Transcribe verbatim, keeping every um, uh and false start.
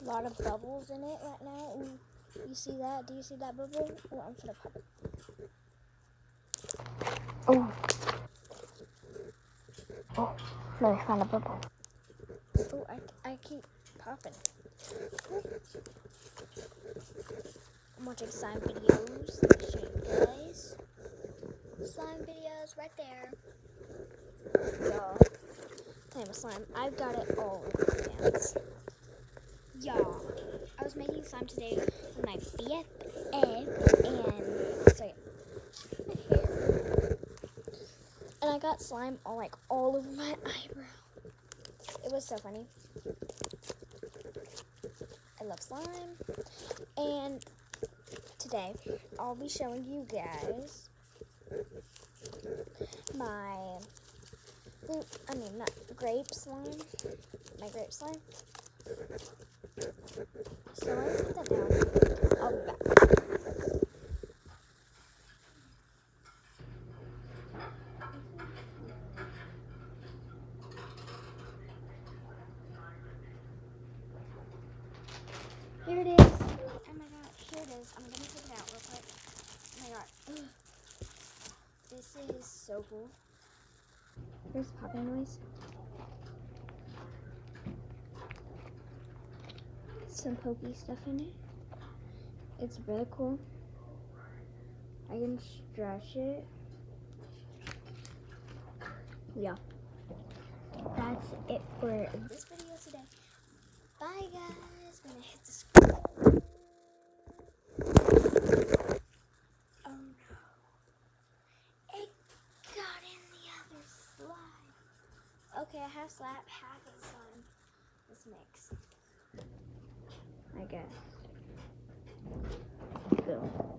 lot of bubbles in it right now. Ooh, you see that? Do you see that bubble? Oh, I'm gonna pop it. Oh. Oh, no, I found a bubble. Oh, I, I keep popping. I'm watching slime videos. Let me show you guys. Slime videos right there. Y'all, playing with slime. I've got it all over my hands. Y'all, I was making slime today with my B F F and so yeah, my hair. And I got slime all like all over my eyebrow. It was so funny. I love slime. And today I'll be showing you guys my I mean not grape slime. My grape slime. So let me put that down. I'll be back. Here it is. Oh my god, here it is. I'm gonna take it out real quick. Oh my god. Ugh. This is so cool. Here's the popping noise. Some pokey stuff in it. It's really cool. I can stretch it. Yeah. That's it for this video today. Bye guys. I'm gonna hit the screen. Oh no. It got in the other slime. Okay, I have slap half of the slime. This mix. I guess. Go.